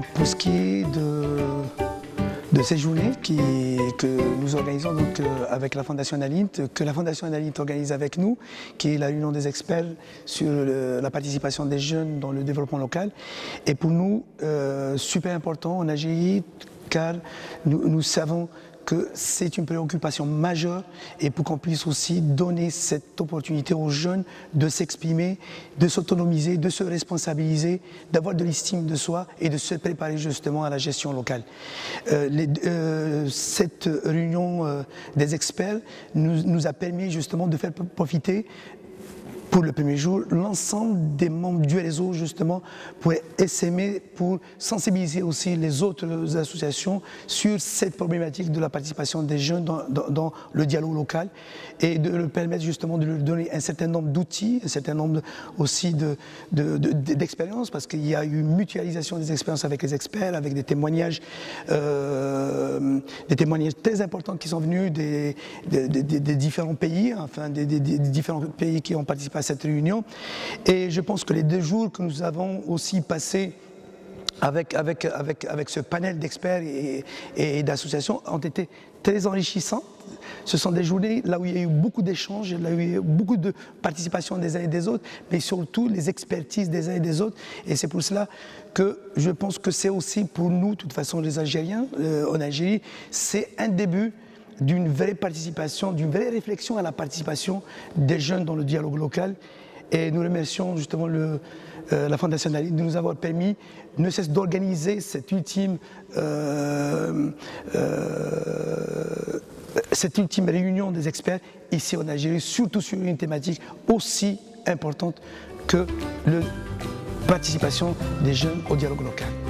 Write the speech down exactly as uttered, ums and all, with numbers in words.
pour ce qui est de, de ces journées qui, que nous organisons donc, euh, avec la Fondation Analint, que la Fondation Analint organise avec nous, qui est la réunion des experts sur le, la participation des jeunes dans le développement local, est pour nous euh, super important en Algérie, car nous, nous savons que c'est une préoccupation majeure et pour qu'on puisse aussi donner cette opportunité aux jeunes de s'exprimer, de s'autonomiser, de se responsabiliser, d'avoir de l'estime de soi et de se préparer justement à la gestion locale. Euh, les, euh, cette réunion euh, des experts nous, nous a permis justement de faire profiter pour le premier jour, l'ensemble des membres du réseau, justement, pour essaimer, pour sensibiliser aussi les autres associations sur cette problématique de la participation des jeunes dans, dans, dans le dialogue local et de leur permettre justement de leur donner un certain nombre d'outils, un certain nombre aussi de, de, de, d'expériences, parce qu'il y a eu une mutualisation des expériences avec les experts, avec des témoignages, euh, des témoignages très importants qui sont venus des, des, des, des différents pays, enfin des, des, des différents pays qui ont participé à cette réunion. Et je pense que les deux jours que nous avons aussi passés avec, avec, avec, avec ce panel d'experts et, et, et d'associations ont été très enrichissants. Ce sont des journées là où il y a eu beaucoup d'échanges, là où il y a eu beaucoup de participation des uns et des autres, mais surtout les expertises des uns et des autres. Et c'est pour cela que je pense que c'est aussi pour nous, de toute façon les Algériens, euh, en Algérie, c'est un début d'une vraie participation, d'une vraie réflexion à la participation des jeunes dans le dialogue local. Et nous remercions justement le, euh, la Fondation Analint de nous avoir permis ne cesse d'organiser cette ultime, euh, euh, cette ultime réunion des experts ici en Algérie, surtout sur une thématique aussi importante que la participation des jeunes au dialogue local.